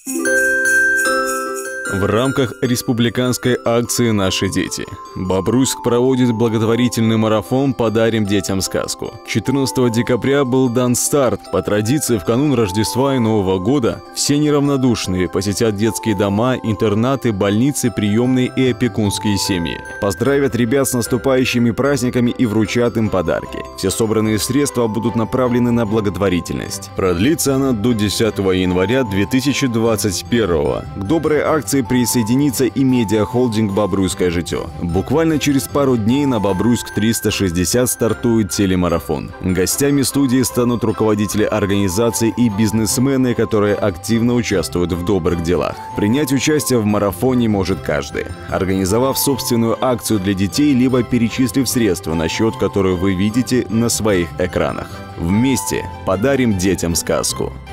В рамках республиканской акции «Наши дети» Бобруйск проводит благотворительный марафон «Подарим детям сказку». 14 декабря был дан старт. По традиции, в канун Рождества и Нового года все неравнодушные посетят детские дома, интернаты, больницы, приемные и опекунские семьи. Поздравят ребят с наступающими праздниками и вручат им подарки. Все собранные средства будут направлены на благотворительность. Продлится она до 10 января 2021 года. К доброй акции присоединится и медиахолдинг «Бобруйское житё». Буквально через пару дней на Бобруйск 360 стартует телемарафон. Гостями студии станут руководители организаций и бизнесмены, которые активно участвуют в добрых делах. Принять участие в марафоне может каждый, организовав собственную акцию для детей, либо перечислив средства на счет, который вы видите на своих экранах. Вместе подарим детям сказку.